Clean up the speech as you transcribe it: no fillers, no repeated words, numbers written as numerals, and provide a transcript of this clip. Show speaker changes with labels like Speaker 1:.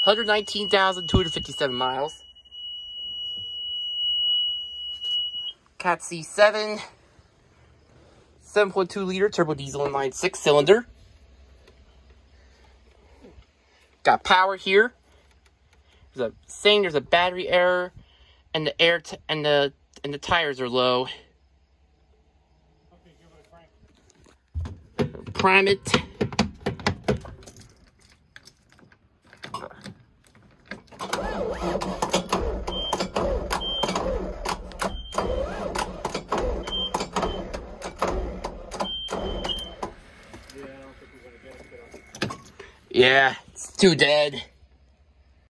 Speaker 1: 119,257 miles. Cat C7, 7.2 liter turbo diesel inline 6 cylinder. Got power here. There's a battery error, and the and the tires are low.
Speaker 2: Okay, give it a crank.
Speaker 1: Prime it. Yeah, it's too dead.